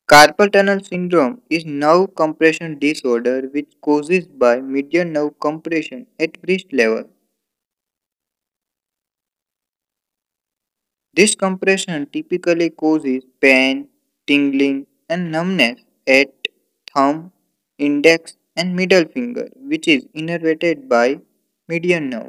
Carpal tunnel syndrome is nerve compression disorder which causes by median nerve compression at wrist level. This compression typically causes pain, tingling, and numbness at thumb, index, and middle finger, which is innervated by median nerve.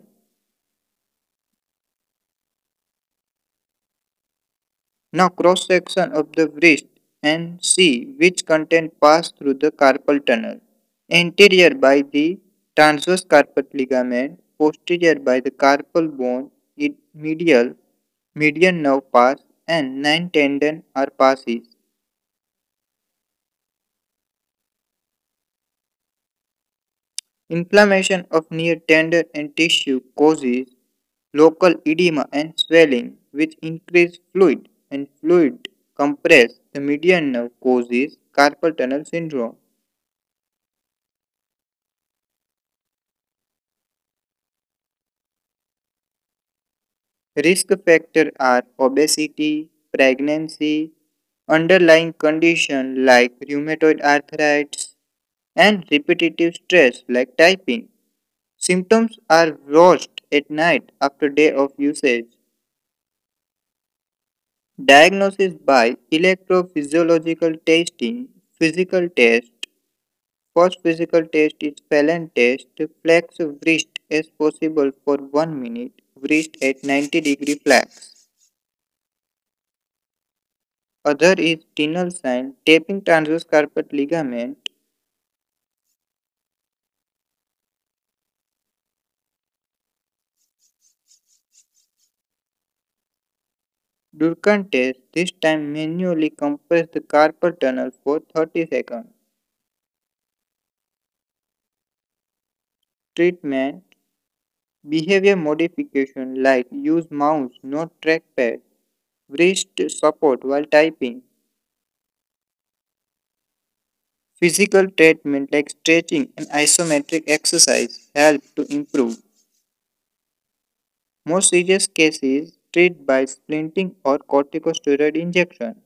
Now cross section of the wrist and see which content pass through the carpal tunnel. Anterior by the transverse carpal ligament, posterior by the carpal bone, medial, median nerve pass, and 9 tendon are passes. Inflammation of near tendon and tissue causes local edema and swelling, which increase fluid, and fluid compress the median nerve causes carpal tunnel syndrome. Risk factors are obesity, pregnancy, underlying condition like rheumatoid arthritis, and repetitive stress like typing. Symptoms are worst at night after day of usage. Diagnosis by electrophysiological testing, physical test. First physical test is Phelan test. Flex wrist as possible for 1 minute. Wrist at 90-degree flex. Other is Tinel sign. Tapping transverse carpal ligament. Durkheim test. This time manually compress the carpal tunnel for 30 seconds. Treatment. Behavior modification like use mouse, not trackpad. Wrist support while typing. Physical treatment like stretching and isometric exercise help to improve. Most serious cases treat by splinting or corticosteroid injection.